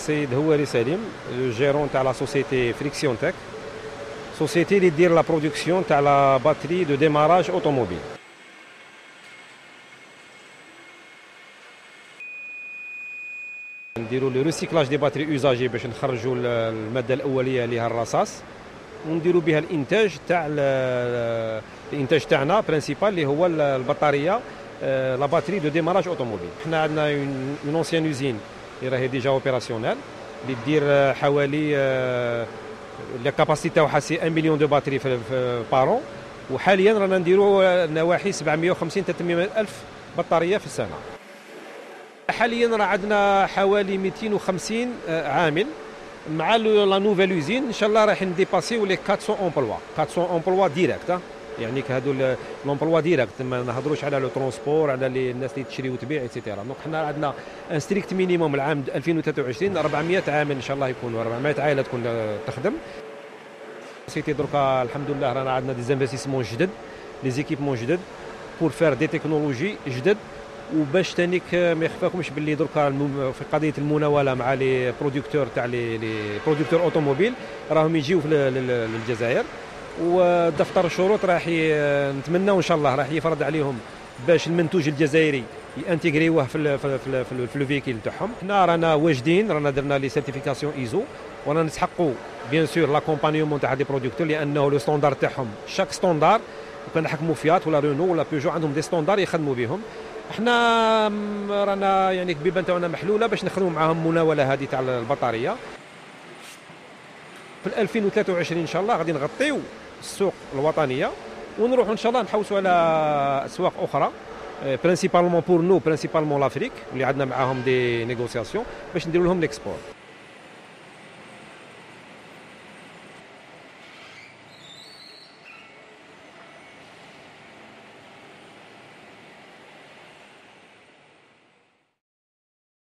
السيد هواري سليم جيرون تاع لا سوسيتي فريكسيون تك، سوسيتي اللي دير لا برودكسيون تاع لا باتري دو ديماراج اوتوموبيل. نديروا لو ريسيكلاج دي باتري اوزاجي باش نخرجوا الماده الاوليه اللي هي الرصاص، ونديروا بها الانتاج تاع الانتاج تاعنا برينسيبال اللي هو البطاريه لا باتري دو ديماراج اوتوموبيل. حنا عندنا اون اونسيان اوزين اللي راهي ديجا اوبيراسيونيل اللي دير حوالي لا كاباسيتي تاعها سي 1 مليون دو باتري في بارون، وحاليا رانا نديروا نواحي 750 300 الف بطاريه في السنه. حاليا راه عندنا حوالي 250 عامل مع لا نوفيل اوزين، ان شاء الله راح نديباسيو لي 400 امبلوا 400 امبلوا ديريكت، يعني هادو لومبلوا ديريكت، ما نهضروش على لو ترونسبور على الناس اللي تشري وتبيع ايتترا. دونك حنا عندنا ان ستريكت مينيموم العام 2023 400 عامل ان شاء الله يكونوا 400 عائله تكون تخدم. سيتي دركا الحمد لله رانا عندنا دي زانفستيسمون جدد، لي زيكيبمون جدد بور فير دي تكنولوجي جدد، وباش تانيك ما يخفاكمش باللي دركا في قضيه المناوله مع لي برودكتور تاع لي برودكتور اوتوموبيل راهم يجيو للجزائر، ودفتر الشروط راح نتمناو ان شاء الله راح يفرض عليهم باش المنتوج الجزائري يانتيغريوه في الفيكيل تاعهم. حنا رانا واجدين، رانا درنا لي سيرتيفيكاسيون ايزو، ورانا نسحقوا بيان سور لاكومبانيومون تاع دي برودكتور، لانه لو ستوندار تاعهم شاك ستوندار كان نحكموا فيات ولا رونو ولا بيجو عندهم دي ستوندار يخدموا بهم. احنا رانا يعني البيبان تاعنا محلوله باش نخدموا معاهم مناوله هذه تاع البطاريه. في 2023 ان شاء الله غادي نغطيو السوق الوطنيه ونروحوا ان شاء الله نحوسوا على اسواق اخرى، برينسيبالمون بور نو برينسيبالمون لافريك اللي عندنا معاهم دي نيغوسياسيون باش نديروا لهم ليكسبور.